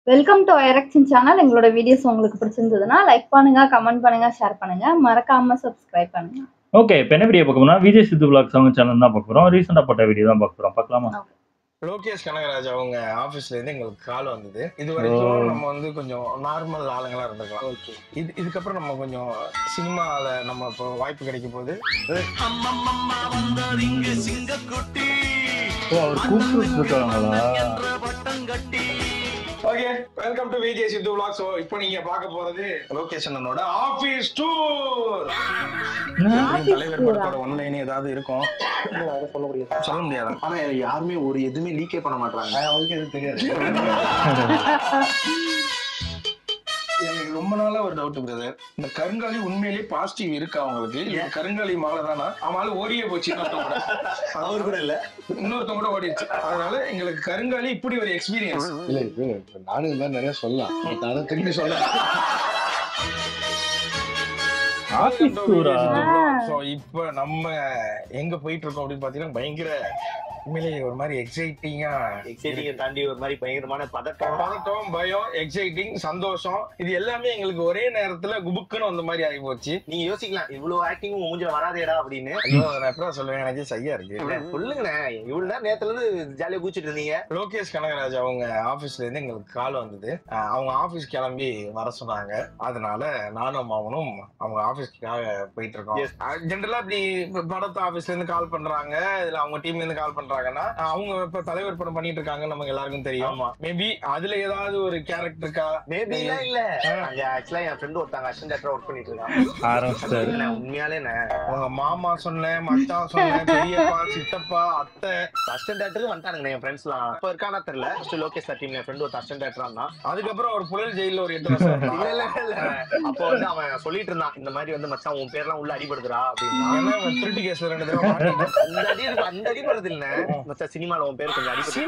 Welcome to ஐரக்ஷன் channel. எங்களோட videos உங்களுக்கு பிடிச்சிருந்ததுன்னா லைக் பண்ணுங்க, கமெண்ட் பண்ணுங்க, ஷேர் பண்ணுங்க, மறக்காம சப்ஸ்கிரைப் பண்ணுங்க. ஓகே, இப்போ என்ன வீடியோ பார்க்க போறோம்னா விஜய் சித்து விலாக்ஸ் அவங்க சேனல் தான் பார்க்க போறோம். ரீசெண்டா போட்ட வீடியோ தான் பார்க்க போறோம். பார்க்கலாமா? லோகேஷ் கனகராஜ் அவங்க ஆபீஸ்ல இருந்து எங்களுக்கு கால் வந்தது. இது வரைக்கும் நம்ம வந்து கொஞ்சம் நார்மல் ஆளுங்களா இருந்திருக்கலாம். ஓகே, இதுக்கப்புறம் நம்ம கொஞ்சம் சினிமால நம்ம இப்போ வாய்ப்பு கிடைக்கும் போது அவர் கூப்பிட்டு இருக்காங்களா? Okay, welcome to Vijay Siddhu vlogs. இப்போ நீங்க பார்க்க போறது லோகேஷ் அண்ணனோட ஆபீஸ் டூர். தலைவர் படத்தோட ஒன்லைன் ஏதாவது இருக்கும், சொல்ல முடியாது. ஆனா யாருமே ஒரு எதுவுமே லீக்கே பண்ண மாட்டாங்க. அவங்களுக்கு எதுவும் தெரியாது. எனக்கு ரொம்ப நாளா ஒரு டவுட் பிரதர், இந்த கருங்காலி உண்மையிலேயே பாசிட்டிவ் இருக்கா அவங்களுக்கு? கருங்காலி மாலை தானா? அவனால ஓடியே போச்சு. அவரு கூட இல்ல, இன்னொருத்தவங்க கூட ஓடிடுச்சு. அதனால எங்களுக்கு கருங்காலி இப்படி ஒரு எக்ஸ்பீரியன்ஸ் இல்ல. நானும் இந்த மாதிரி நிறைய சொல்லலாம், நானும் திரும்பி சொல்ல. இப்ப நம்ம எங்க போயிட்டு இருக்கோம் அப்படின்னு பாத்தீங்கன்னா பயங்கர உண்மையிலேயே ஒரு மாதிரி எக்ஸைட்டிங்கா தாண்டி ஒரு மாதிரி பயங்கரமான பதட்டம், பயம், எக்ஸைட்டிங், சந்தோஷம், இது எல்லாமே எங்களுக்கு ஒரே நேரத்துல குபுக்குன்னு வந்த மாதிரி ஆகி போச்சு. நீங்க யோசிக்கலாம், இவ்வளவு ஆக்டிங் மூஞ்சில வராதேடா அப்படின்னு. நான் எப்பதான் சொல்லுவேன், எனக்கு சரியா இருக்கு. சொல்லுங்கண்ணே, இவ்வளவு நேரம் நேரத்துல இருந்து ஜாலியா கூச்சிட்டு இருந்தீங்க. லோகேஷ் கனகராஜ் அவங்க ஆபீஸ்ல இருந்து எங்களுக்கு கால் வந்தது. அவங்க ஆபீஸ் கிளம்பி வர சொன்னாங்க. அதனால நானும் அவனும் அவங்க ஆபீஸ்க்காக போயிட்டு இருக்கோம். ஜென்ரலா இப்படி படத்து ஆபீஸ்ல இருந்து கால் பண்றாங்க, இதுல அவங்க டீம்ல இருந்து கால் பண்றாங்கன்னா அவங்க இப்ப தலைவர் படம் பண்ணிட்டு இருக்காங்க, நமக்கு எல்லாருக்கும் தெரியும். மேபி அதுல ஏதாவது ஒரு கேரக்டர் இருக்கா? மேபி இல்ல. அங்க ஆக்சுவலா என் ஃப்ரெண்ட் ஒருத்தங்க அசிஸ்டன்ட் டைரக்டரா ஒர்க் பண்ணிட்டு இருக்காங்க. உண்மையாலே உங்க மாமா சொன்னேன், மச்சான் சொன்னேன், பெரியப்பா, சித்தப்பா, அத்தை அசிஸ்டன்ட் டைரக்டர் வந்துட்டானுங்க என் ஃப்ரெண்ட்ஸ் எல்லாம். இப்ப இருக்கானா தெரியல. லோகேஷ் சார் டீம்ல என் ஃப்ரெண்ட் ஒரு அசிஸ்டன்ட் டைரக்டரா இருந்தான். அதுக்கப்புறம் ஒரு புழல் ஜெயில ஒரு 8 வருஷம். அப்ப வந்து அவன் சொல்லிட்டு இருந்தான், இந்த மாதிரி வந்து மச்சான் உன் பேர்லாம் உள்ள அடிபடுதுரா அப்படின்னு. திருட்டு கேஸ் 2 தடவை அந்த அடிபடுறது இல்ல மச்சான், சினிமால உன் பேர் கொஞ்சம் அடிபடுது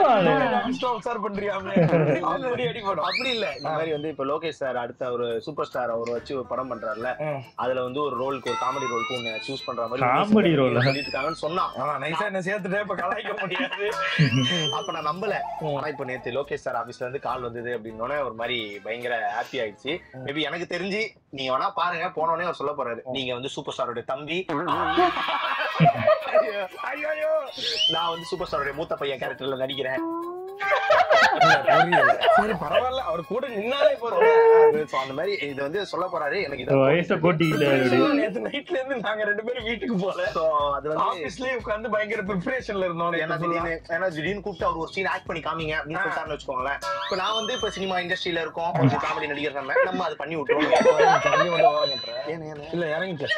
அப்படி இல்ல. இந்த மாதிரி வந்து இப்ப லோகேஷ் சார் அடுத்த ஒரு சூப்பர் ஸ்டார் அவர் வச்சு ஒரு படம் பண்றாருல, அதுல வந்து ஒரு ரோலுக்கு, ஒரு காமெடி ரோலுக்கு ஒன்னு சூஸ் பண்ற மாதிரி காமெடி ரோல் சொல்லிட்டு இருக்காங்கன்னு சொன்னான். நைஸா என்ன சேர்த்துட்டே இப்ப கலாய்க்க முடியாது. அப்ப நான் நம்பல. ஆனா இப்ப நேத்து லோகேஷ் சார் ஆபீஸ்ல இருந்து கால் வந்தது அப்படின்னோட ஒரு மாதிரி பயங்கர ஹாப்பி ஆயிடுச்சு. மேபி எனக்கு தெரிஞ்சு நீங்க வேணா பாருங்க, போனோடனே அவர் சொல்ல போறாரு, நீங்க வந்து சூப்பர் ஸ்டாரோட தம்பி, நான் வந்து சூப்பர் ஸ்டாரோட மூத்த பையன் கேரக்டர்ல நடிக்கிறேன். சரி பரவாயில்ல, அவர் கூட நின்னாலே போதும். அந்த மாதிரி இது வந்து சொல்ல போறாரு. எனக்கு வயசை போட்டிக்கிட்டு நேத்து நைட்ல இருந்து நாங்க 2 பேரும் வீட்டுக்கு போல. அது வந்து ஆபீஸ்லயே உட்கார்ந்து பயங்கர ப்ரிப்பரேஷன்ல இருந்தோம். ஏன்னா திடீர்னு கூப்பிட்டு அவர் ஒரு சீன் ஆக்ட் பண்ணி காமிங்க அப்படின்னு சொல்லிட்டாருன்னு வச்சுக்கோங்களேன். இப்ப நான் வந்து இப்ப சினிமா இண்டஸ்ட்ரியில இருக்கோம், கொஞ்சம் காமெடி நடிகர் நம்ம அது பண்ணி விட்டுருவோம். இல்ல இறங்கிட்டேன்.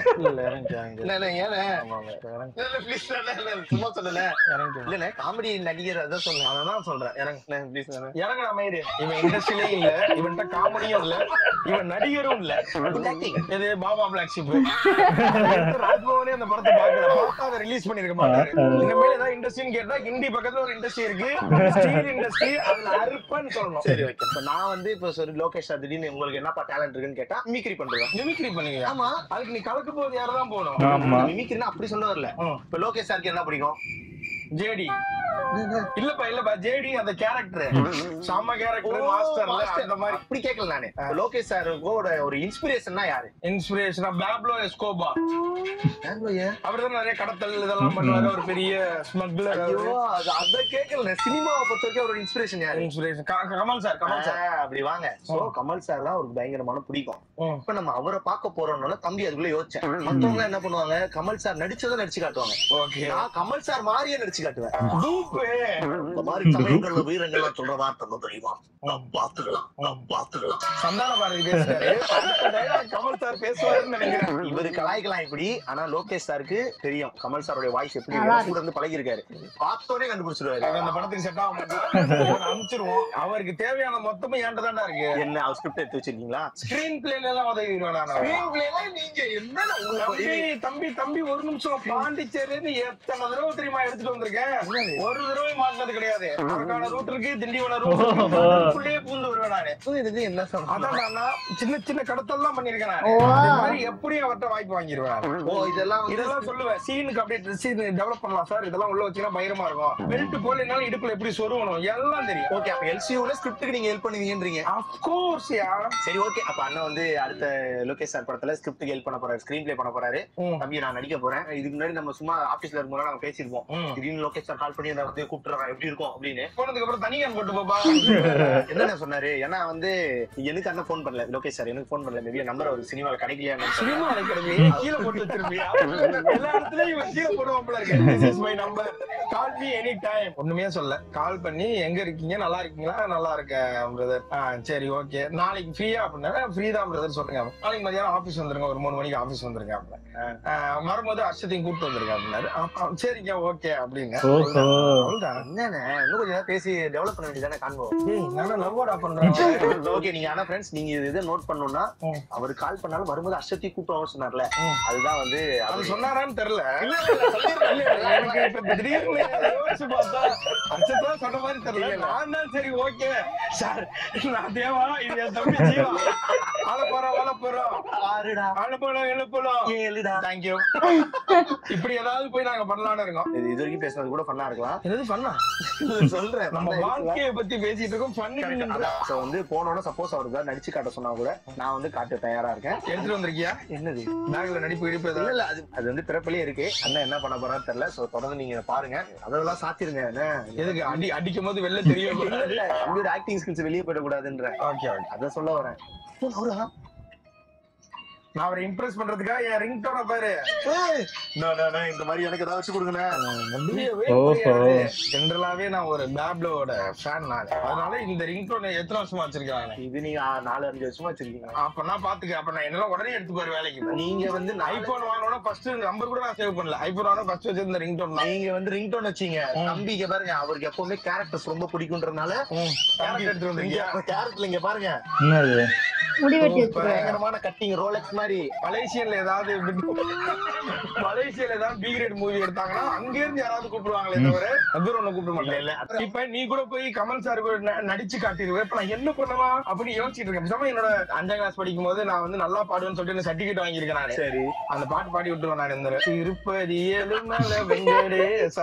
சும்மா சொல்லல, இல்ல காமெடி நடிகர் அதான் சொன்னேன். அதான் சொல்றேன், இறங்குற மாதிரி. இவன் இண்டஸ்ட்ரியிலே இல்ல, இவன்ட்ட காமெடியும் இல்ல, இவன் நடிகரும் இல்ல. இது பாபா பிளாக் ஷிப். ராஜ்பவனே அந்த படத்தை பார்த்தா அதை ரிலீஸ் பண்ணிருக்க மாட்டாரு. இனிமேல் ஏதாவது இண்டஸ்ட்ரின்னு கேட்டா ஹிந்தி பக்கத்துல ஒரு இண்டஸ்ட்ரி இருக்கு, ஸ்டீல் இண்டஸ்ட்ரி, அதுல அறுப்பன்னு சொல்லணும். சரி ஓகே. இப்ப நான் வந்து இப்ப சரி லோகேஷ் சார் திடீர்னு உங்களுக்கு என்னப்பா டேலண்ட் இருக்குன்னு கேட்டா மிமிக்ரி பண்றேன். மிமிக்ரி பண்ணுவீங்க? ஆமா. அதுக்கு நீ கலக்க போது யாரதான் போகணும். மிமிக்ரினா அப்படி சொல்ல வரல. இப்ப லோகேஷ் சாருக்கு என்ன பிடிக்கும்? ஜேடி இல்லப்பா ஜேடி அந்த கேரக்டர் செம்ம கேரக்டர், மாஸ்டர்ல அந்த மாதிரி. அப்படி கேட்கல நானு. லோகேஷ் சாரோட ஒரு இன்ஸ்பிரேஷன்னா யாரு? இன்ஸ்பிரேஷனா பேப்லோ எஸ்கோபா. அவர்தான் நிறைய கடத்தல் இதெல்லாம் பண்ணுவாரு, ஒரு பெரிய ஸ்மக்லர். ஐயோ அத கேட்கல. சினிமாவை பொறுத்த வரைக்கும் அவரோட இன்ஸ்பிரேஷன் யாரு? Inspiration Kamal sir. அப்படி வாங்க. சோ கமல் சார் தான் ஒரு பயங்கரமான பிடிக்கும். இப்ப நம்ம அவரை பார்க்க போறோம்னால தம்பி அதுக்குள்ள யோசிச்சேன். மத்தவங்க என்ன பண்ணுவாங்க, கமல் சார் நடிச்சதை நடிச்சு காட்டுவாங்க. ஓகே, நான் கமல் சார் மாதிரியே நடிச்சு காட்டுவேன். இந்த மாதிரி சமயங்கள்ல வீரங்கள்லாம் சொல்ற வார்த்தை தெரியுமா, பாத்துக்கலாம். சந்தான பாரதி பேசுறாரு, கமல் சார் பேசுவாருன்னு நினைக்கிறேன். இவரு கலாய்க்கலாம் இப்படி. ஆனா லோகேஷ் சாருக்கு தெரியும் கமல் சாரோட வாய்ஸ் எப்படி கூட இருந்து பழகி இருக்காரு. பார்த்தோடனே கண்டுபிடிச்சிருவாரு. அந்த படத்துக்கு செட் ஆக அனுப்பிச்சிருவோம். அவருக்கு தேவையான மொத்தமும் ஏன்ட்ட தான்டா இருக்கு. என்ன அவர் ஸ்கிரிப்ட் எடுத்து வச்சிருக்கீங்களா? ஸ்கிரீன் பிளேல எல்லாம் உதவிடுவேன். ஸ்கிரீன் பிளேல நீங்க என்ன தம்பி ஒரு நிமிஷம், பாண்டிச்சேரி எத்தனை தடவை தெரியுமா எடுத்துட்டு வந்திருக்கேன். ஒரு தடவை மாட்டினது கிடையாது. அதற்கான ரூட் இருக்கு, திண்டிவனம் ரூட்லயே பூந்து வருவேன் நானு. இது என்ன சொல்றேன்? அதான் நான் சின்ன சின்ன கடத்தல்லாம் பண்ணிருக்கேன் நானு. ஓ. அதே மாதிரி எப்படியும் அவர்கிட்ட வாய்ப்பு வாங்கிடுவேன். ஓ இதெல்லாம் சொல்லுவேன். சீனுக்கு அப்படியே ட்ரெஸ் டெவலப் பண்ணலாம் சார், இதெல்லாம் உள்ள வச்சீங்கன்னா பயங்கரமா இருக்கும். பெல்ட் போடலனாலும் இடுப்புல எப்படி சொருவணும் எல்லாம் தெரியும். ஓகே, அப்ப எல்சியூல ஸ்கிரிப்ட்க்கு நீங்க ஹெல்ப் பண்ணுவீங்கன்றீங்க. Of course yeah. சரி ஓகே, அப்ப அண்ணன் வந்து அடுத்த லோகேஷ் சார் படத்துல ஸ்கிரிப்ட்க்கு ஹெல்ப் பண்ண போறாரு, ஸ்கிரீன் பிளே பண்ண போறாரு. தம்பி நான் நடிக்க போறேன். இதுக்கு முன்னாடி நம்ம சும்மா ஆபீஸ்ல இருக்கும்போது நாங்க பேசிருப்போம். திடீர்னு லோகேஷ் சார் கால் பண்ணி என்ன வந்து கூப்பிட்டுறாங்க, எப்படி இருக்கும் அப்படின்னு. போனதுக்கு அப்புறம் தனியா போட்டு போப்பா. என்ன சொன்னாரு? ஏன்னா வந்து எனக்கு அண்ணன் போன் பண்ணல, லோகேஷ் சார் எனக்கு போன் பண்ணல. மேபி நம்பர் ஒரு சினிமால கிடைக்கலையா? சினிமால கிடைக்கல, கீழே போட்டு வச்சிருப்பியா? எல்லா இடத்துலயும் இவன் கீழே போடுவாப்ல இருக்கு. This is my number, call me anytime. ஒண்ணுமே சொல்ல, கால் பண்ணி எங்க இருக்கீங்க, நல்லா இருக்கீங்களா? நல்லா இருக்கேன் பிரதர். சரி ஓகே, நாளைக்கு ஃப்ரீயா அப்படின்னா ஃப்ரீ தான் பிரதர் சொல்லுங்க. நாளைக்கு மதியானம் ஆபீஸ் வந்துருங்க, ஒரு 3 மணிக்கு ஆபீஸ் வந்துருங்க அப்படின்னா. வரும்போது அர்ஷத்தையும் கூப்பிட்டு வந்துருங்க அப்படின்னாரு. சரிங்க ஓகே அப்படிங்க. என்னன்னு இன்னும் கொஞ்சம் பேசி டெவலப் பண்ண வேண்டியதானே காண்போ. நான் லவ்வோட பண்றேன். ஓகே, நீங்க ஆனா ஃப்ரெண்ட்ஸ் நீங்க இதை நோட் பண்ணணும்னா, அவர் கால் பண்ணாலும் வரும்போது அர்ஷத்தையும் கூப்பிட்டு சொன்னார்ல, அதுதான் வந்து அது சொன்னாரான்னு தெரியல. எனக்கு இப்ப திடீர்னு யோசிச்சு பார்த்தா அர்ஷத்தா சொன்ன மாதிரி தெரியல. நான் தான் சரி ஓகே சார், நான் தேவா, இது என் தம்பி ஜீவா, தேங்க்யூ. இப்படி ஏதாவது போய் நாங்க பண்ணலாம்னு இருக்கோம். இது வரைக்கும் பேசுனது கூட ஃபன்னா இருக்கலாம். எது பண்ணா சொல்றேன், நம்ம வாழ்க்கையை பத்தி பேசிட்டு இருக்கோம். சோ வந்து போனோட சப்போஸ் அவருக்கு நடிச்சு காட்ட சொன்னா கூட நான் வந்து காட்ட தயாரா இருக்கேன். எடுத்துட்டு வந்திருக்கியா? என்னது பேக்ல நடிப்பு இடிப்பு? இல்ல, அது வந்து பிறப்பிலே இருக்கு. அண்ணன் என்ன பண்ண போறான்னு தெரியல. சோ தொடர்ந்து நீங்க பாருங்க, அதெல்லாம் சாத்திருங்க. எதுக்கு அடிக்கும் போது வெளில தெரியும்? இல்ல, உங்களோட ஆக்டிங் ஸ்கில்ஸ் வெளியே போயிடக்கூடாதுன்ற. ஓகே, அத சொல்ல வரேன். நான் அவரை இம்ப்ரெஸ் பண்றதுக்காக என் ரிங்டோனை பாரு. இந்த மாதிரி எனக்கு ஏதாவது வச்சு கொடுங்க. ஜென்ரலாவே நான் ஒரு பேப்லோட ஃபேன் நான். அதனால இந்த ரிங்டோனை எத்தனை வருஷமா வச்சிருக்காங்க? இது நீங்க 4-5 வருஷமா வச்சிருக்கீங்க. அப்ப நான் பாத்துக்க. அப்ப நான் என்னால உடனே எடுத்து போற வேலைக்கு. நீங்க வந்து ஐபோன் வாங்கினோட ஃபர்ஸ்ட் நம்பர் கூட நான் சேவ் பண்ணல. ஐபோன் வாங்கின ஃபர்ஸ்ட் வச்சிருந்த ரிங்டோன். நீங்க வந்து ரிங்டோன் வச்சீங்க. தம்பிக்கு பாருங்க, அவருக்கு எப்பவுமே கேரக்டர்ஸ் ரொம்ப பிடிக்கும்ன்றனால கேரக்டர் எடுத்து வந்தீங்க. கேரக்டர்ல இங்க பாருங்க, முடிவெட்டி பயங்கரமான கட்டிங் ரோலெக்ஸ் மாதிரி. மலேசியால ஏதாவது பி கிரேட் மூவி எடுத்தாங்கன்னா அங்க இருந்து யாராவது கூப்பிடுவாங்களே தவிர அது ஒண்ணு கூப்பிட மாட்டேன். இல்ல இப்ப நீ கூட போய் கமல் சார் நடிச்சு காட்டிடுவேன். இப்ப நான் என்ன பண்ணலாம் அப்படின்னு யோசிச்சுட்டு இருக்கேன். என்னோட 5ஆம் கிளாஸ் படிக்கும் போது நான் வந்து நல்லா பாடுவேன்னு சொல்லிட்டு சர்டிபிகேட் வாங்கியிருக்கேன் நான். சரி, அந்த பாட்டு பாடி விட்டுருவேன் நான். இந்த திருப்பதி ஏழுமலை வெங்கடேசா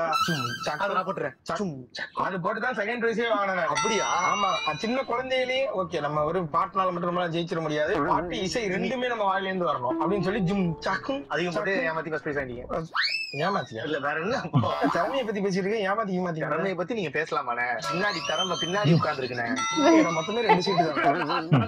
அது போட்டுதான் செகண்ட் பிரைஸே வாங்கினேன். அப்படியா? ஆமா, சின்ன குழந்தையிலேயே ஓகே நம்ம ஒரு பாட்டுனால மட்டும் நம்மளால ஜெயிச்சிட முடியாது, பாட்டு இசை ரெண்டுமே நம்ம வாயில இருந்து வரணும் அப்படின்னு சொல்லி ஜும் சக்கும் அதிகம் போட்டு ஏமாத்தி ஃபர்ஸ்ட் பிரைஸ் வாங்கிட்டீங்க. ஏமாத்தியா? இல்ல வேற என்ன, திறமையை பத்தி பேசிட்டு இருக்கேன். ஏமாத்தி திறமையை பத்தி நீங்க பேசலாமாண்ணே? பின்னாடி திறமை பின்னாடி உட்கார்ந்துருக்கேன். மொத்தமே 2 சீட்டு தான்.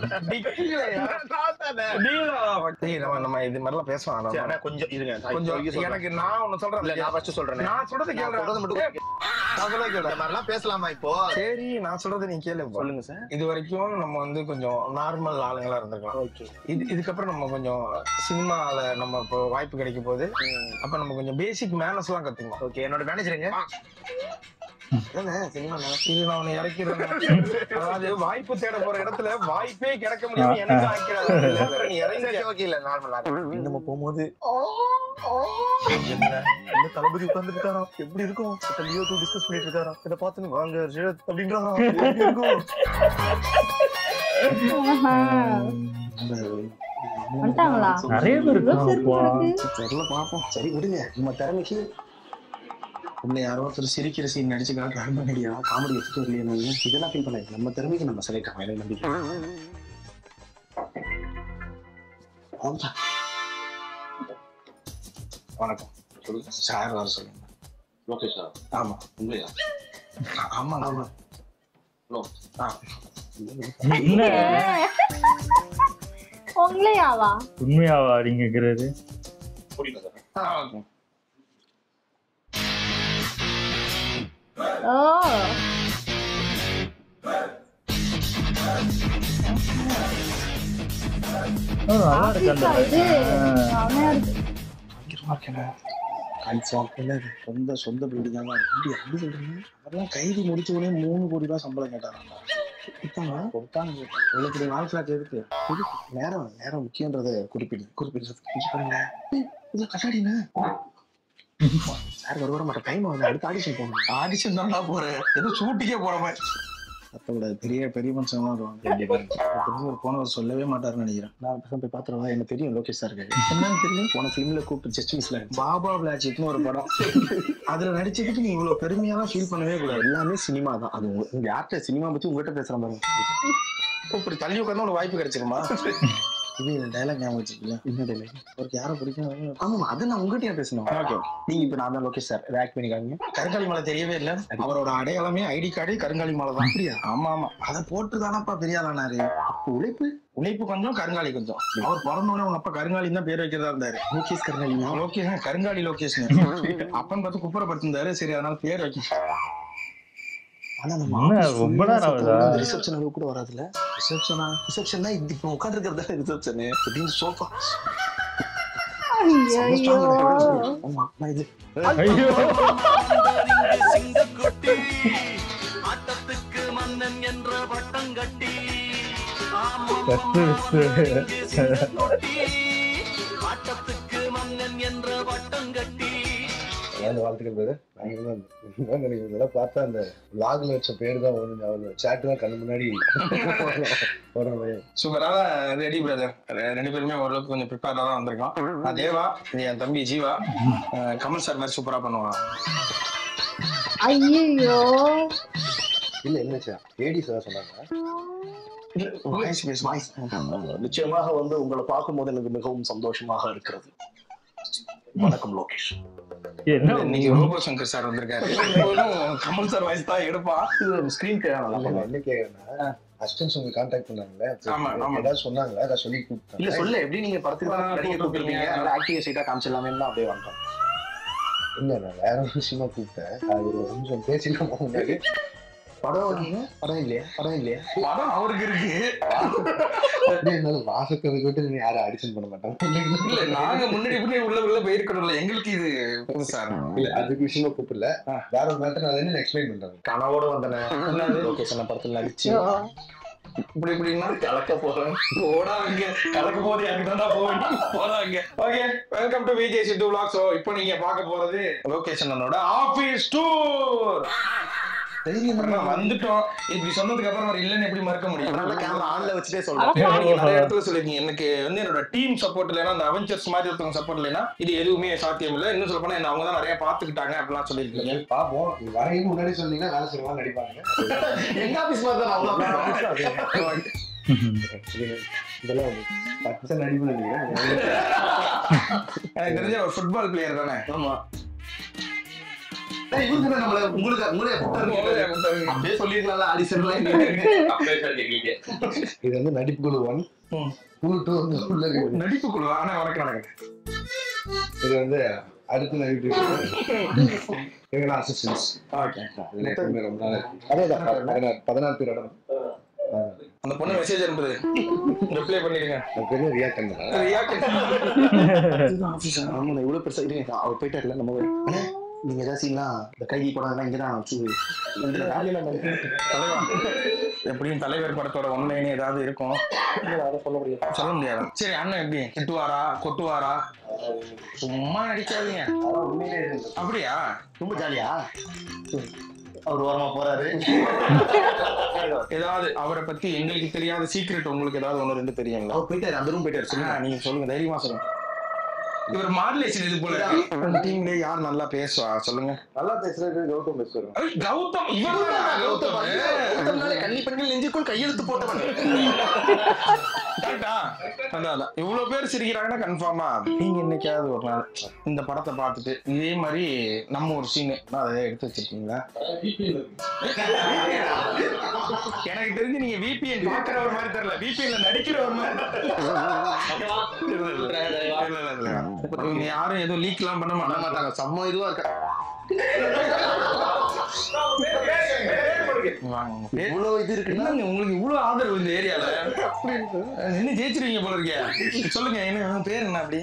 நம்ம இது மாதிரிலாம் பேசலாம். கொஞ்சம் இருங்க, கொஞ்சம் எனக்கு நான் ஒண்ணு சொல்றேன். நான் ஃபர்ஸ்ட் சொல்றேன். நான் சொல்றது கேளு. பேசலாமா இப்போ? சரி, நான் சொல்றது நீ கேளு. சொல்லுங்க சார். இது வரைக்கும் நம்ம வந்து கொஞ்சம் நார்மல் ஆளுங்களா இருந்திருக்கலாம். இதுக்கப்புறம் நம்ம கொஞ்சம் சினிமால நம்ம இப்போ வாய்ப்பு கிடைக்கும் போது அப்ப நம்ம கொஞ்சம் பேசிக் மேனர்ஸ் எல்லாம் கத்துக்கணும். ஓகே, என்னோட மேனேஜருங்க இது நான் உன்னை இறக்கிறேன். அதாவது வாய்ப்பு தேட போற இடத்துல வாய்ப்பே கிடைக்க முடியாம எனக்கு ஆக்கிறாங்க. நீ இறங்கி ஓகே இல்ல நார்மலா நம்ம போகும்போது என்ன தளபதி உட்கார்ந்து இருக்காரா, எப்படி இருக்கும் லியோ 2 டிஸ்கஸ் பண்ணிட்டு இருக்காரா, இதை பார்த்து வாங்க அப்படின்றாரா, நிறைய பேர் தெரியல, பாப்போம். சரி விடுங்க, நம்ம திறமைக்கு உள்ள யாரோ ஒருத்தர் சிரிக்கிற சீன் நடிச்சு காமெடியா காமெடி எடுத்துட்டு வரலையே. இதெல்லாம் ஃபீல் பண்ண நம்ம திறமைக்கு நம்ம செலக்ட் ஆகும். எனக்கு நம்பிக்கை. வணக்கம், சொல்லுங்க சார். வர சொல்லுங்க. Okay sir. ஆமா உண்மையா? ஆமா ஆமா. உங்களையாவா? உண்மையாவா நீங்க கேக்குறது? புரியல சார். ஓ நல்லா இருக்கு. சொந்த வீடு தாங்க. அப்படி சொல்றீங்க? அதெல்லாம் கைதி முடிச்ச உடனே 3 கோடி ரூபாய் சம்பளம் கேட்டாங்க. கொடுத்தாங்க. இவ்வளவு பெரிய வாழ்க்கை இருக்கு. நேரம் முக்கியன்றதை குறிப்பிடுறது. இதுல கட்டாடினா சார் வர மாட்டேன் டைம் ஆகுது அடுத்து ஆடிஷன் போகணும். ஆடிஷன் தான்டா போறேன் ஏதோ ஷூட்டிங்கே போறமே அப்ப பெரிய பெரிய மனுஷன்லாம் வருவாங்க ஒரு போனவர் சொல்லவே மாட்டாருன்னு நினைக்கிறேன். நான் போய் பாத்துருவா எனக்கு தெரியும் லோகேஷ் சார் என்னன்னு தெரியும் போன பிலிம்ல கூப்பிட்டு ஜஸ்ட் மிஸ்ல பாபா பிளாச்சிக்னு ஒரு படம் அதுல நடிச்சதுக்கு நீ இவ்வளவு பெருமையாலாம் ஃபீல் பண்ணவே கூடாது. எல்லாமே சினிமா தான். அது உங்க யார்கிட்ட சினிமா பத்தி உங்ககிட்ட பேசுற பாருங்க. இப்படி தள்ளி உட்காந்து ஒரு வாய்ப்பு கிடைச்சிருமா? இது டைலாக் ஞாபகம் வச்சுக்கல. என்ன டைலாக்? ஒரு யாரை பிடிக்கும்? ஆமா அது நான் உங்ககிட்ட பேசணும். ஓகே நீங்க இப்ப நான் தான் லோகேஷ் சார் ஆக்ட் பண்ணிக்காங்க. கருங்காலி மலை தெரியவே இல்லை. அவரோட அடையாளமே ஐடி கார்டே கருங்காலி மலை தான். அப்படியா? ஆமா ஆமா அதை போட்டு தானப்பா பெரியாளானாரு. உழைப்பு உழைப்பு கொஞ்சம் கருங்காலி கொஞ்சம். அவர் பிறந்தோடனே உங்க அப்பா கருங்காலி தான் பேர் வைக்கிறதா இருந்தாரு. லோகேஷ் கருங்காலி லோகேஷ் கருங்காலி லோகேஷ் அப்பன்னு பார்த்து குப்புறப்படுத்திருந்தாரு. சரி அதனால பேர் வைக்க. ஆனா நம்ம ரொம்ப நேரம் ரிசப்ஷன் அளவு கூட வராதுல. ரிசப்ஷன் தான் இப்ப உட்கார்ந்து இருக்கிறதா ரிசப்ஷன் அப்படின்னு சோஃபா. ஆட்டத்துக்கு மன்னன் என்ற வட்டம் கட்டி ஆட்டத்துக்கு மன்னன் என்ற வட்டம் கட்டி வாழ்த்துக்கள் பேரு. இதெல்லாம் பார்த்தா அந்த லாக்ல வச்ச பேரு தான் ஒண்ணு சாட்டு தான் கண்ணு முன்னாடி சூப்பராக ரெடி பிரதர். ரெண்டு பேருமே ஓரளவுக்கு கொஞ்சம் ப்ரிப்பேர்டா தான் வந்திருக்கோம். தேவா என் தம்பி ஜீவா கமல் சார் மாதிரி சூப்பரா பண்ணுவாங்க. ஐயோ இல்ல என்னச்சா ஏடி சார் சொன்னாங்க. நிச்சயமாக உங்களை பார்க்கும் போது எனக்கு மிகவும் சந்தோஷமாக இருக்கிறது. வணக்கம் லோகேஷ். இன்னைக்கு ரோபோ சங்கர் சார் வந்திருக்காரு. கமல் சார் வாய்ஸ் தான் எடுப்பான். ஸ்கிரீன் என்ன கேக்குறேன்னா அசிஸ்டன்ஸ் உங்களுக்கு கான்டாக்ட் பண்ணாங்களே ஏதாவது சொன்னாங்களா? அதை சொல்லி கூப்பிட்டேன். இல்ல சொல்ல எப்படி நீங்க படத்துக்கு கூப்பிடுறீங்க ஆக்டிவ் சைட்டா காமிச்சிடலாமே தான் அப்படியே வந்தோம். இல்ல நான் வேற ஒரு விஷயமா கூப்பிட்டேன். அது ஒரு நிமிஷம் பேசிக்கலாம் முன்னாடி. படம் இல்லையா படம் அவருக்கு இருக்கு. வாசத்தை விட்டு நீ யாரும் ஆடிஷன் பண்ண மாட்டாங்க. இல்ல நாங்க முன்னாடி உள்ள போயிருக்கணும்ல. எங்களுக்கு இது புதுசா இல்ல அதுக்கு விஷயமா கூப்பிடல. வேற ஒரு மேட்டர் நான் என்ன எக்ஸ்பிளைன் பண்றேன். கனவோட வந்தேன் லோகேஷன் படத்துல நடிச்சு இப்படின்னா கலக்க போறேன். போடாங்க கலக்க போது யாருக்குதான் போறாங்க. Okay welcome to Vijay Siddhu vlog. So இப்போ நீங்க பார்க்க போறது லோகேஷனோட ஆபீஸ் டூர். வந்துட்டோம். இப்படி சொன்னதுக்கு அப்புறம் அவர் இல்லன்னு எப்படி மறக்க முடியும்? கேமரா ஆன்ல வச்சுட்டே சொல்றேன். நிறைய இடத்துல சொல்லிருக்கீங்க எனக்கு வந்து என்னோட டீம் சப்போர்ட் இல்லைன்னா அந்த அவெஞ்சர்ஸ் மாதிரி ஒருத்தவங்க சப்போர்ட் இல்லைன்னா இது எதுவுமே சாத்தியம் இல்லை. இன்னும் சொல்ல போனா அவங்க தான் நிறைய பாத்துக்கிட்டாங்க அப்படிலாம் சொல்லிருக்கீங்க. பாப்போம் வரையும் முன்னாடி சொன்னீங்கன்னா வேலை செய்யலாம் நடிப்பாங்க. எங்க ஆபீஸ் மாதிரி தான் இதெல்லாம் 10% நடிப்பு எனக்கு தெரிஞ்ச ஒரு ஃபுட்பால் பிளேயர் தானே. ஆமா இது வந்து நடிப்பு குழு 1 குழு 2 வந்து உள்ள நடிப்பு குழு. ஆனா வணக்கம். இது வந்து அடுத்து நடிப்பு எங்களா அசிஸ்டன்ஸ். ஓகே ரொம்ப நாள் அதேதான் 14 பேரோட அந்த பொண்ணு மெசேஜ் அனுப்புது ரிப்ளை பண்ணிடுங்க. பெரிய ரியாக்ட் ஆமா இவ்வளவு பெருசா அவர் போயிட்டாருல நம்ம நீங்க ஏதாச்சும் இந்த கைதி படம் இங்கதான் எப்படியும் தலைவர் படத்தோட ஒன்லைன் ஏதாவது இருக்கும். சொல்ல முடியாது. சரி அண்ணன் எப்படி திட்டுவாரா கொட்டுவாரா? சும்மா நடிக்காதீங்க. அப்படியா? ரொம்ப ஜாலியா அவர் ஓரமா போறாரு. ஏதாவது அவரை பத்தி எங்களுக்கு தெரியாத சீக்ரெட் உங்களுக்கு ஏதாவது 1-2 தெரியுங்களா? அவர் போயிட்டாரு அந்த ரூம் போயிட்டாரு. சொல்லுங்க நீங்க சொல்லுங்க தைரியமா சொல்லுங்க. இவர் மாடுலேஷன் இது போல டீம்ல யார் நல்லா பேசுவா சொல்லுங்க. நல்லா பேசுறது கௌதம் பேசுவாரு. கௌதம் இவர்தான் கன்னி பெண்கள் நெஞ்சுக்குள் கையெழுத்து போட்டவன். இவ்வளவு பேர் சிரிக்கிறாங்கன்னா கன்ஃபார்மா நீங்க என்னைக்காவது ஒரு நாள் இந்த படத்தை பார்த்துட்டு இதே மாதிரி நம்ம ஒரு சீனு அதை எடுத்து வச்சிருக்கீங்களா? எனக்கு தெரிஞ்சு நீங்க விபிஎன் பாக்குறவர் மாதிரி தெரியல, விபிஎன்ல நடிக்கிறவர் மாதிரி. யாரும் எதுவும் லீக் எல்லாம் பண்ண மாட்டாங்க. செம்ம இதுவா இருக்கா இவ்வளவு இது இருக்கு. உங்களுக்கு இவ்வளவு ஆதரவு இந்த ஏரியால என்ன ஜெயிச்சிருக்கீங்க போல இருக்கே. சொல்லுங்க என்ன பேர் என்ன? அப்படி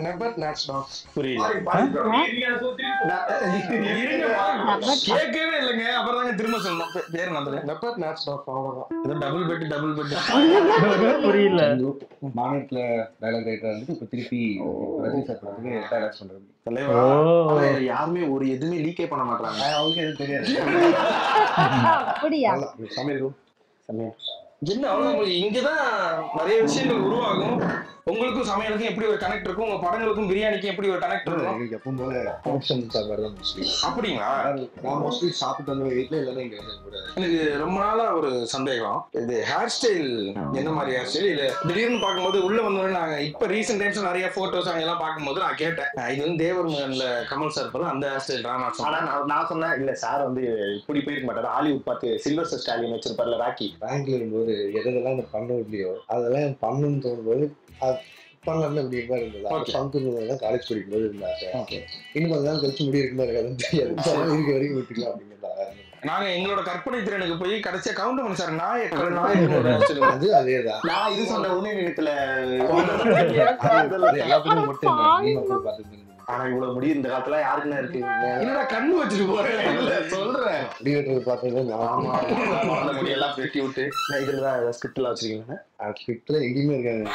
கேட்கவே இல்லை. கேளுங்க அப்புறம் தாங்க திரும்ப சொல்லணும். பேர் நம்புது வெப்பர் மேட்ச் அவ்வளவுதான். ஏதோ டபுள் பெட் புரியல. மாநிலத்துல டைலாக் ரைட்டர் வந்துட்டு இப்ப திருப்பி ரஜினி சார் படத்துக்கு டைலாக்ஸ் பண்றது. தலைவா யாருமே ஒரு எதுவுமே லீக்கே பண்ண மாட்டாங்க. அவங்களுக்கு எதுவும் தெரியாது. அப்படியா? சமையல் என்ன அவ்வளவு இங்கதான் நிறைய விஷயங்கள் உருவாகும். உங்களுக்கும் சமையலுக்கும் எப்படி ஒரு கனெக்ட் இருக்கும், உங்க படங்களுக்கும் பிரியாணிக்கும் எப்படி ஒரு கனெக்ட் இருக்கும்? எனக்கு எப்பவும் போல ஃபங்க்ஷன் சாப்பாடு தான் மோஸ்ட்லி. அப்படிங்களா? நான் மோஸ்ட்லி சாப்பிட்டு வந்து வீட்டுல இல்லைன்னா இங்க வந்து கூட. எனக்கு ரொம்ப நாளா ஒரு சந்தேகம், இது ஹேர் ஸ்டைல் என்ன மாதிரி ஹேர் ஸ்டைல்? இல்ல திடீர்னு பார்க்கும்போது உள்ள வந்தோடனே நாங்க இப்ப ரீசெண்ட் டைம்ஸ் நிறைய போட்டோஸ் அங்கெல்லாம் பார்க்கும்போது நான் கேட்டேன், இது வந்து தேவர் மகன்ல கமல் சார் படம் அந்த ஹேர் ஸ்டைல் தான். ஆனா நான் சொன்னேன் இல்ல சார் வந்து இப்படி போயிருக்க மாட்டாரு, ஹாலிவுட் பார்த்து சில்வர் ஸ்டாலின் வச்சிருப்பாருல ராக்கி. பேங்க்ல இருக்கும்போது எதெல்லாம் நான் பண்ண முடியும் அதெல்லாம் பண்ணணும்னு தோணும்போது பண்ணலாம். இப்படி மாதிரி இருந்தது சங்குதான் காலேஜ் படிக்கும்போது இருந்தாங்க. இன்னும் கொஞ்ச நாள் கழிச்சு முடி இருக்குமா இருக்காதுன்னு தெரியாது. இருக்க வரைக்கும் விட்டுக்கலாம் அப்படிங்கிறதா. நாங்க எங்களோட கற்பனை திறனுக்கு போய் கடைசியா கவுண்ட் பண்ணி சார் நாய் அது அதேதான். நான் இது சொன்ன உண்மை நினைத்துல எல்லாத்துக்கும் மட்டும் பார்த்துட்டு. ஆனா இவ்வளவு முடி இந்த காலத்துல யாருக்குன்னா இருக்கு? என்னடா கண்ணு வச்சுட்டு போறேன் சொல்றேன். முடிவெட்டுறது பார்த்தது முடியெல்லாம் வெட்டி விட்டு இதுலதான் ஸ்கிரிப்ட்ல வச்சிருக்கீங்க. ஸ்கிரிப்ட்ல எங்கேயுமே இருக்காது.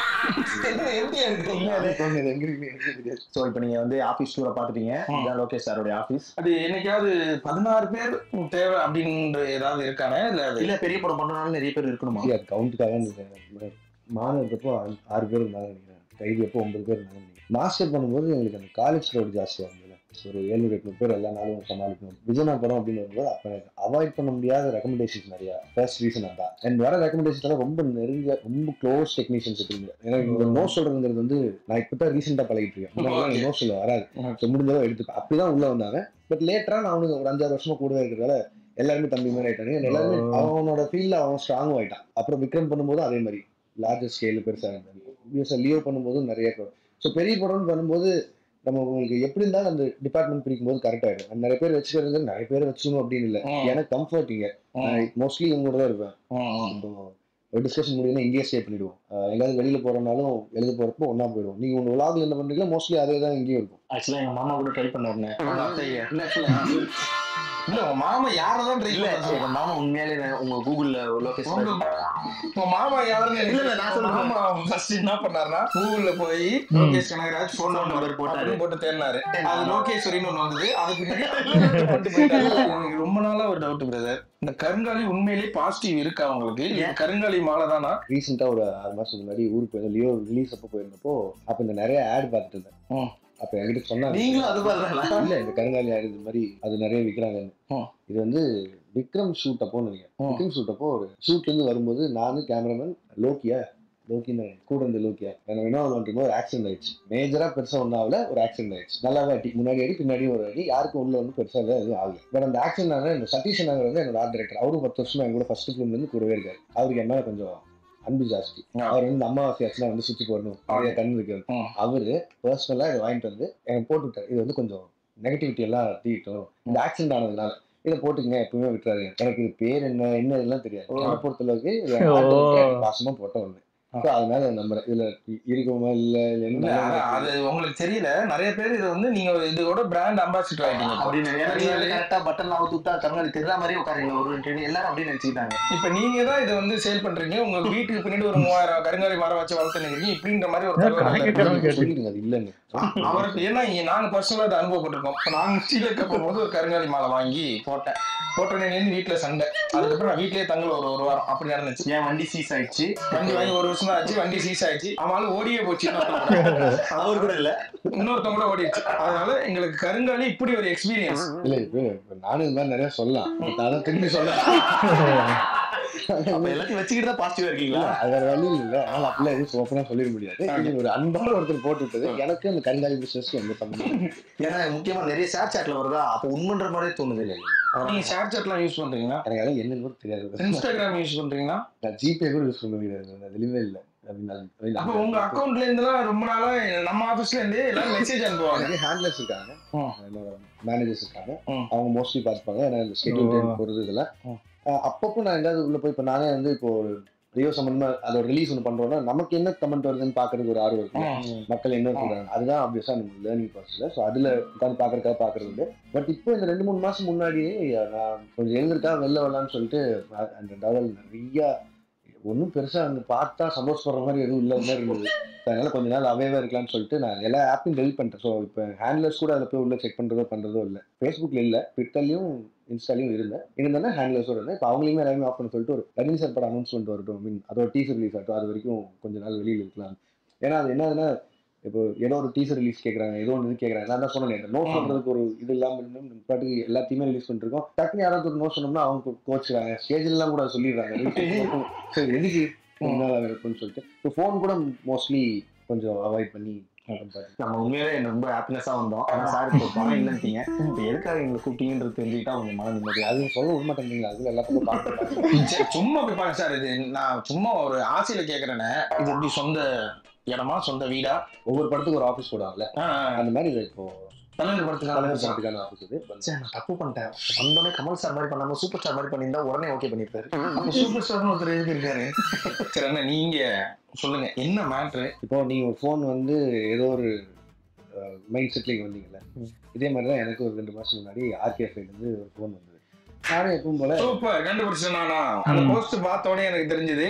சோ இப்ப நீங்க வந்து ஆபீஸ் டூரை பாத்துட்டீங்க. இதான் லோகேஷ் சாரோட ஆபீஸ். அது என்னைக்காவது 16 பேர் தேவை அப்படின்ற ஏதாவது இருக்கானே? இல்ல பெரிய படம் பண்ணனாலும் நிறைய பேர் இருக்கணுமா? அது கவுண்ட்டுக்காக மானம் இருக்கப்போ 6 பேர் இருந்தாங்க நினைக்கிறேன். கைது எப்போ 9 பேர் இருந்தாங்க. மாஸ்டர் பண்ணும்போது எங்களுக்கு அந்த காலேஜ் க்ரௌட் ஜாஸ்தியாக இருந்தது. ஒரு 700-800 பேர் எல்லா நாளும் சமாளிக்கணும். விஜயனா படம் அப்படின்னு வரும்போது அப்போ அவாய்ட் பண்ண முடியாத ரெக்கமெண்டேஷன்ஸ் நிறையா. ஃபர்ஸ்ட் ரீசன் அதான். அண்ட் வர ரெக்கமெண்டேஷன்ஸ் ரொம்ப நெருங்க ரொம்ப க்ளோஸ் டெக்னீஷியன்ஸ் இருக்குங்க. ஏன்னா இந்த நோ சொல்றதுங்கிறது வந்து நான் இப்போ தான் ரீசெண்டாக பழகிட்டு இருக்கேன். நோ சொல்ல வராது, முடிஞ்சதோ எடுத்துப்பேன். அப்படிதான் உள்ள வந்தாங்க. பட் லேட்டரா நான் அவனுக்கு ஒரு 5-6 வருஷமா கூடவே இருக்கிறதால எல்லாருமே தம்பி மாதிரி ஆயிட்டாங்க. எல்லாருமே அவனோட ஃபீல்ட்ல அவன் ஸ்ட்ராங்கும் ஆயிட்டான். அப்புறம் விக்ரம் பண்ணும்போது அதே மாதிரி லார்ஜர் ஸ்கேல் பெருசாக இருந்தாங்க. லியோ பண்ணும்போதும் நிறைய. ஸோ பெரிய படம்னு பண்ணும்போது நம்ம உங்களுக்கு எப்படி இருந்தாலும் அந்த டிபார்ட்மெண்ட் பிரிக்கும் போது கரெக்ட் ஆயிடும். நிறைய பேர் வச்சுக்கிறது நிறைய பேர் வச்சுக்கணும் அப்படின்னு இல்லை. எனக்கு கம்ஃபர்ட் இங்க மோஸ்ட்லி இவங்க தான் இருப்பேன். ஒரு டிஸ்கஷன் முடியும்னா இங்கேயே ஸ்டே பண்ணிடுவோம். எங்காவது வெளியில போறதுனாலும் எழுத போறப்போ ஒன்னா போயிடுவோம். நீங்க உங்க விளாக்ல என்ன பண்றீங்களோ மோஸ்ட்லி அதே தான் இங்கேயும் இருக்கும். ஆக்சுவலா எங்க மாமா கூட ட்ரை பண்ணாருன்னு. இல்ல உங்க மாமா யாரதான் ட்ரை இல்ல எங்க மாமா உண்மையாலே உங்க கூகுள்ல லோகேஷ் உங்க மாமா யாருன்னு இல்ல நான் சொல்றேன். மாமா ஃபர்ஸ்ட் என்ன பண்ணாருன்னா கூகுள்ல போய் லோகேஷ் கனகராஜ் போன் நம்பர் போட்டு தேடினாரு. அது லோகேஸ்வரின்னு ஒண்ணு வந்தது. அதுக்கு பின்னாடி போட்டு போயிட்டாரு. எனக்கு ரொம்ப நாளா ஒரு டவுட் பிரதர், இந்த கருங்காலி உண்மையிலேயே பாசிட்டிவ் இருக்கா உங்களுக்கு? கருங்காலி மாலை தானா? ரீசெண்டா ஒரு 6 மாசம் முன்னாடி ஊருக்கு போய் லியோ ரிலீஸ் அப்போ போயிருந்தப்போ அப்ப இந்த நிறைய ஆட் பார்த்துட்டு இருந்தேன். அப்ப என்கிட்ட சொன்னாங்க, நீங்களும் அது பாருங்களா? இல்ல இந்த கருங்காலி ஆடு இது மாதிரி அது நிறைய விற்கிறாங்கன்னு. இது வந்து விக்ரம் ஷூட் அப்போ நினைக்கிறேன். விக்ரம் ஷூட் அப்போ ஒரு ஷூட்ல இருந்து வரும்போது நானும் கேமராமேன் லோக்கின்னு கூட இருந்த லோக்கியா என்ன பண்ணுறோம், ஒரு ஆக்சிடென்ட் ஆயிடுச்சு. மேஜரா பெருசா ஒன்றாவில் ஒரு ஆக்சிடென்ட் ஆயிடுச்சு. நல்லாவே அடி, முன்னாடி அடி பின்னாடியும் ஒரு அடி. யாருக்கும் உள்ள வந்து பெருசா எதுவும் ஆகல. பட் அந்த ஆக்சிடென்ட் ஆன இந்த சதீஷ் நாகர் வந்து என்னோட ஆர்ட் டைரக்டர். அவரும் 10 வருஷமா என் கூட ஃபர்ஸ்ட் ஃபிலிம்ல இருந்து கூடவே இருக்காரு. அவருக்கு என்ன கொஞ்சம் அன்பு ஜாஸ்தி. அவர் வந்து அம்மாவாசை ஆச்சுன்னா வந்து சுற்றி போடணும், நிறைய கண் இருக்காரு. அவரு பர்சனலா இதை வாங்கிட்டு வந்து எனக்கு போட்டு விட்டாரு. இது வந்து கொஞ்சம் நெகட்டிவிட்டி எல்லாம் தீட்டும், இந்த ஆக்சிடென்ட் ஆனதுனால இதை போட்டுக்கங்க, எப்பவுமே விட்டுறாரு. எனக்கு இது பேர் என்ன இதெல்லாம் தெரியாது. என்னை பொறுத்த அளவுக்கு பாசமா போட்ட ஒண்ணு. அதனால நம்புறேன் இதுல இருக்குமா இல்ல அது உங்களுக்கு தெரியல. நிறைய பேர் இது வந்து நீங்க இதோட பிராண்ட் அம்பாசிடர் ஆயிட்டீங்க அப்படின்னு. கரெக்டா பட்டன் அவுத்து விட்டா கருங்காலி தெரியாத மாதிரி உட்காருங்க ஒரு எல்லாரும் அப்படின்னு நினைச்சுக்கிட்டாங்க. இப்ப நீங்க தான் இதை வந்து சேல் பண்றீங்க. உங்க வீட்டுக்கு பின்னாடி ஒரு 3000 கருங்காலி மரம் வச்சு வளர்த்துனீங்க இப்படின்ற மாதிரி ஒரு சொல்லிடுங்க. அது இல்லன்னு அவருக்கு. ஏன்னா நாங்க பர்சனலா அதை அனுபவப்பட்டிருக்கோம். நாங்க ஸ்டீலுக்கு போகும்போது ஒரு கருங்காலி மாலை வாங்கி போட்டேன் வீட்டுல சண்டை. அதுக்கப்புறம் நான் வீட்லயே தங்கல ஒரு வாரம் அப்படி நடந்துச்சு. என் வண்டி சீஸ் ஆயிடுச்சு. வண்டி வாங்கி 1 வருஷம் ஆச்சு, வண்டி சீஸ் ஆயிடுச்சு. அவனால ஓடியே போச்சு. அவரு கூட இல்ல, இன்னொருத்தவங்க கூட ஓடிடுச்சு. அதனால எங்களுக்கு கருங்காலி இப்படி ஒரு எக்ஸ்பீரியன்ஸ் இல்ல. இப்ப நானும் இது மாதிரி நிறைய சொல்லலாம், அதான் திரும்பி சொல்ல எல்லாத்தையும் வச்சுக்கிட்டு தான் பாசிட்டிவா இருக்கீங்களா? அது வேற வழி இல்ல. அதனால அப்படிலாம் எதுவும் ஓப்பனா சொல்லிட முடியாது. ஒரு அன்பான ஒருத்தர் போட்டு விட்டது எனக்கு அந்த கருங்காலி பிசினஸ் எந்த சம்பந்தம். ஏன்னா முக்கியமா நிறைய ஷேர் சாட்ல வருதா, அப்ப உண்மைன்ற மாதிரியே தோணுது. இல்லை நீங்க ஷேர் சாட்லாம் யூஸ் பண்றீங்களா? எனக்கு அதெல்லாம் என்னன்னு தெரியாது. இன்ஸ்டாகிராம் யூஸ் பண்றீங்களா? நான் ஜிபே கூட யூஸ் பண்ண முடியாது. அதுலயுமே இல்ல. அப்ப உங்க அக்கவுண்ட்ல இருந்துலாம் ரொம்ப நாளா நம்ம ஆபீஸ்ல இருந்து எல்லாரும் மெசேஜ் அனுப்புவாங்க. ஹேண்ட்லர்ஸ் இருக்காங்க, மேனேஜர்ஸ் இருக்காங்க. அவங்க மோஸ்ட்லி பார்த்துப்பாங்க. ஏன்னா இந்த ஸ்கெட்யூல் டைம் போறது இதெல்லாம் அப்பப்போ நான் எங்காவது உள்ள போய் இப்போ நானே வந்து இப்போ ஒரு ரியோ சம்பந்தமா அதோட ரிலீஸ் ஒன்று பண்றோம்னா நமக்கு என்ன கமெண்ட் வருதுன்னு பாக்குறதுக்கு ஒரு ஆர்வம் இருக்கு. மக்கள் என்ன சொல்றாங்க அதுதான் ஆப்வியஸா நம்ம லேர்னிங் ப்ராசஸ்ல. ஸோ அதுல உட்காந்து பாக்குறது உண்டு. பட் இப்போ இந்த 2-3 மாசம் முன்னாடியே நான் கொஞ்சம் எழுந்திருக்கா வெளில வரலான்னு சொல்லிட்டு அந்த டவல் நிறைய ஒன்றும் பெருசா அங்கே பார்த்தா சந்தோஷப்படுற மாதிரி எதுவும் இல்லை மாதிரி இருந்தது. அதனால கொஞ்ச நாள் அவேவா இருக்கலாம்னு சொல்லிட்டு நான் எல்லா ஆப்பையும் டெலிட் பண்ணிட்டேன். ஸோ இப்போ ஹேண்ட்லர்ஸ் கூட அதில் போய் உள்ள செக் பண்றதோ இல்லை. ஃபேஸ்புக்ல இல்லை, ட்விட்டர்லையும் இன்ஸ்டாலையும் இருந்தேன் ஹேண்ட்லர்ஸோட இருந்தேன். இப்போ அவங்களையுமே எல்லாமே ஆஃப் பண்ண சொல்லிட்டு ஒரு ரஜினி சார் படம் அனௌன்ஸ்மெண்ட் வரட்டும், மீன் அதோட டீசர் ரிலீஸ் ஆகட்டும், அது வரைக்கும் கொஞ்ச நாள் வெளியில் இருக்கலாம். ஏன்னா அது என்னதுன்னா இப்போ ஏதோ ஒரு டீசர் ரிலீஸ் கேட்குறாங்க, ஏதோ ஒன்று கேட்குறாங்க. நான் தான் சொன்னேன் நோ சொல்றதுக்கு ஒரு இது இல்லாமல் பாட்டுக்கு எல்லாத்தையுமே ரிலீஸ் பண்ணிருக்கோம். டக்குனு யாராவது ஒரு நோ சொன்னோம்னா அவங்க கோச்சுறாங்க, ஸ்டேஜ்லாம் கூட சொல்லிடுறாங்க சரி எதுக்கு இருக்குன்னு சொல்லிட்டு. இப்போ ஃபோன் கூட மோஸ்ட்லி கொஞ்சம் அவாய்ட் பண்ணி நம்ம உண்மையிலே ரொம்ப ஹாப்பினஸா வந்தோம். ஆனா சார் இப்போ பணம் இல்லைன்ட்டீங்க, இப்போ எதுக்காக எங்களை கூப்பிட்டீங்கன்றது தெரிஞ்சுக்கிட்டா கொஞ்சம் மன நிம்மதி. அது சொல்ல விட மாட்டேங்கிறீங்களா? அதுல எல்லாத்துக்கும் பார்க்க சும்மா போய் பாருங்க சார். இது நான் சும்மா ஒரு ஆசையில கேட்கறேனே, இது எப்படி சொந்த இடமா சொந்த வீடா? ஒவ்வொரு படத்துக்கு ஒரு ஆஃபீஸ் போடுவாங்கல்ல, அந்த மாதிரி இது இப்போ தலைவர் படத்துக்கான ஆஃபீஸ் இது. நான் தப்பு பண்ணிட்டேன். வந்தோடனே கமல் சார் மாதிரி பண்ணாம சூப்பர் ஸ்டார் மாதிரி பண்ணியிருந்தா உடனே ஓகே பண்ணிருப்பாரு. அப்ப சூப்பர் ஸ்டார்னு ஒருத்தர் இருக்காரு. சரி அண்ணா நீங்க சொல்லுங்க என்ன மேட்ரு? இப்போ நீங்க ஒரு ஃபோன் வந்து ஏதோ ஒரு மைண்ட் செட்லிங் வந்தீங்கல்ல, இதே மாதிரி தான் எனக்கு ஒரு 2 மாசம் முன்னாடி ஆர்கேஎஃப்ல இருந்து ஒரு ஃபோன் வந்தது. நானும் எப்பவும் போல சூப்பர் கண்டுபிடிச்சேன். நானா அந்த போஸ்ட் பார்த்த உடனே எனக்கு தெரிஞ்சது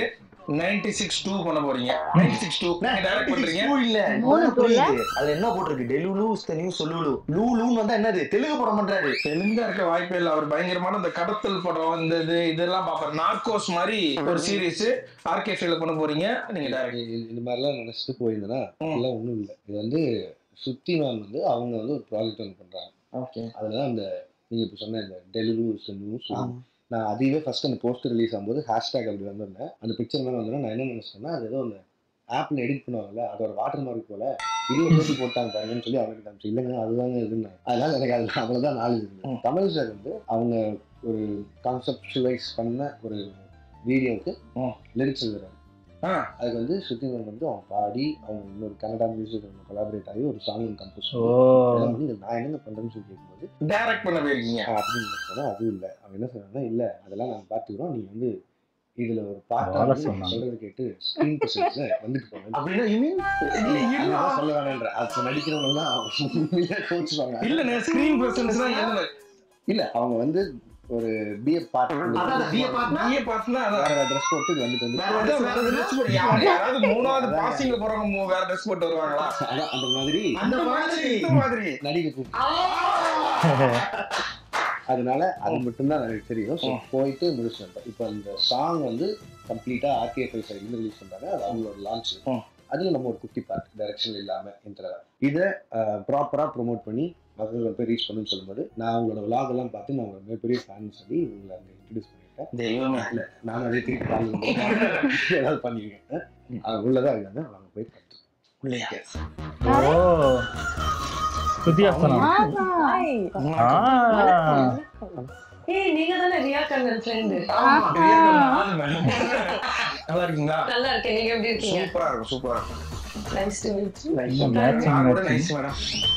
96-2 பண்ண போறீங்க. 96-2 நீங்க டைரக்ட் பண்றீங்க இல்ல? புரியுது. அதுல என்ன போட்டிருக்கு? டெலுலு ஸ்தனியூ சொல்லுலு லூலுன்னு வந்தா என்னது? தெலுங்கு படம் பண்றாரு. தெலுங்கா இருக்க வாய்ப்பே இல்ல. அவர் பயங்கரமான இந்த கடத்தல் படம் இந்த இதெல்லாம் பாப்பாரு. நார்கோஸ் மாதிரி ஒரு சீரிஸ் ஆர்கேஎஃப்ல பண்ண போறீங்க நீங்க டைரக்ட். இந்த மாதிரிலாம் நினைச்சிட்டு போயிருந்தேன்னா அதெல்லாம் ஒண்ணும் இல்லை. இது வந்து சுத்தி மேம் வந்து அவங்க வந்து ஒரு ப்ராஜெக்ட் ஒன்று பண்றாங்க. ஓகே, அதுலதான் அந்த நீங்க இப்ப சொன்ன இந்த டெலுலு ஸ்தனியூ நான் அதுவே ஃபர்ஸ்ட் அந்த போஸ்டர் ரிலீஸ் ஆகும்போது ஹேஷ்டேக் அப்படி வந்திருந்தேன். அந்த பிக்சர் மேலே வந்தோன்னா நான் என்ன நினைச்சேன்னா அது ஏதோ அந்த ஆப்ல எடிட் பண்ணுவாங்கல்ல, அதோட வாட்டர் மார்க் போல இதுல பேசி போட்டாங்க பாருங்கன்னு சொல்லி அவங்க கிட்ட இல்லைங்க அதுதாங்க இதுன்னு. அதனால எனக்கு அது அவ்வளவுதான் நாலேஜ் இருந்தது. கமல் சார் வந்து அவங்க ஒரு கான்செப்டுவலைஸ் பண்ண ஒரு வீடியோவுக்கு லிரிக்ஸ் எழுதுறாங்க. அதுக்கு வந்து ஸ்ருதி மேம் வந்து அவங்க பாடி அவங்க இன்னொரு கன்னடா மியூசிக் கொலாபரேட் ஆகி ஒரு சாங் கம்போஸ் பண்ணி நான் என்னங்க பண்றேன்னு சொல்லி கேட்கும்போது டைரக்ட் பண்ண போயிருக்கீங்க அப்படின்னு சொன்னா அதுவும் இல்லை. அவங்க என்ன சொன்னாங்கன்னா இல்லை அதெல்லாம் நாங்கள் பார்த்துக்கிறோம், நீங்க வந்து இதுல ஒரு பாட்டா சொல்றது கேட்டு ஸ்கிரீன் பிரசன்ஸ்ல வந்துட்டு போங்க அப்படின்னா சொல்ல வேணான்ற அது நடிக்கிறவங்க கோச்சுவாங்க. இல்ல அவங்க வந்து ஒரு பிஏ பார்ட் ட்ரெஸ் போட்டு வந்துட்டு மூணாவது பாசிங்ல போறவங்க வேற ட்ரெஸ் போட்டு வருவாங்களா? அந்த மாதிரி நடிக்க அதனால அது மட்டும்தான் எனக்கு தெரியும். போயிட்டு முடிச்சுட்டேன். இப்போ அந்த சாங் வந்து கம்ப்ளீட்டா ஆர்கேஎஃப்ஐ சைட்ல ரிலீஸ் பண்றாங்க. அது அவங்களோட லான்ச். அதுல நம்ம ஒரு குட்டி பார்ட் டைரக்ஷன் இல்லாம இதை ப்ராப்பரா ப்ரொமோட் பண்ணி மக்கள் போய் ரீச் பண்ணுன்னு சொல்லும்போது நான் அவங்களோட விளாக் எல்லாம் பார்த்து நான் ஒரு மிகப்பெரிய ஃபேன் சொல்லி உங்களை அங்கே இன்ட்ரடியூஸ் பண்ணிட்டேன். தெய்வமே இல்லை நான் அதே திருப்பி ஏதாவது பண்ணிருக்கேன். அது உள்ளதான் இருக்காங்க. அவங்க போய் நீங்க தானே ரியா கண்ணன் ஃப்ரெண்ட்? நல்லா இருக்கீங்களா? நல்லா இருக்கேன். நீங்க எப்படி இருக்கீங்க? சூப்பரா இருக்கும். சூப்பரா இருக்கும். Nice to meet you. Nice madam.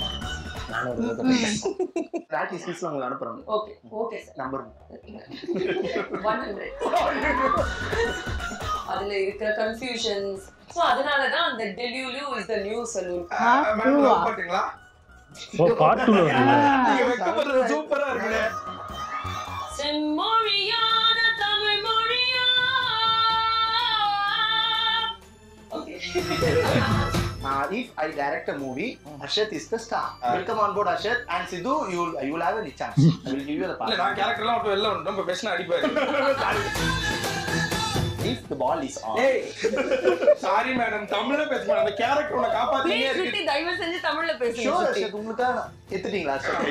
Practice piece உங்களுக்கு அனுப்புறேன். Okay okay sir. நம்பர் 100. அதுல இருக்கிற கன்ஃபியூஷன்ஸ் சோ அதனால தான் அந்த delulu is the new salon. Ma'am love பாத்தீங்களா? பார்ட் 2 நீங்க வெக்கப்படுறது சூப்பரா இருக்குங்க. செம்மொழியான தமிழ் மொழியா. Okay. If I direct a movie, Arshad is the star. Welcome on board, Arshad. And Sidhu, you will have a chance. I will give you the part. நான் கேரக்டர்லாம் அப்ப வெளில வந்து நம்ம பேசினா அடிப்பாரு. If the ball is on. Hey, sorry madam, தமிழ்ல பேசுங்க. அந்த கேரக்டர் உன காப்பாத்திட்டே இருக்கு. ப்ளீஸ் தயவு செஞ்சு தமிழ்ல பேசுங்க. Sure, Arshad, உங்களுக்கு ஏத்துட்டீங்களா Arshad?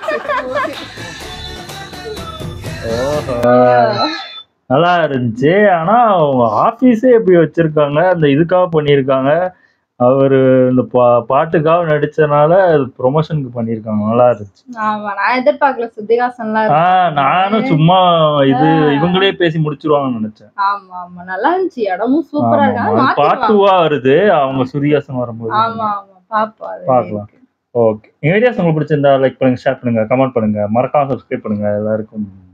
நல்லா இருந்துச்சு. ஆனா அவங்க ஆபீஸே எப்படி வச்சிருக்காங்க, அந்த இதுக்காக பண்ணியிருக்காங்க. அவரு இந்த பாட்டுக்காக நடிச்சனால ப்ரொமோஷனுக்கு பண்ணிருக்காங்க. நல்லா இருந்துச்சு. ஆமா நான் எதிர்பார்க்கல சுத்திகாசன்லாம். நானும் சும்மா இது இவங்களே பேசி முடிச்சிருவாங்கன்னு நினைச்சேன். ஆமா ஆமா நல்லா இருந்துச்சு. இடமும் சூப்பரா இருக்கு. பார்ட் 2 வருது அவங்க சுதிகாசன் வரும்போது. ஆமா ஆமா பார்க்கலாம். ஓகே, இந்த வீடியோஸ் உங்களுக்கு பிடிச்சிருந்தா லைக் பண்ணுங்க, ஷேர் பண்ணுங்க, கமெண்ட் பண்ணுங்க, மறக்காம சப்ஸ்கிரைப் பண்ணுங்க. எல்லாருக்கும்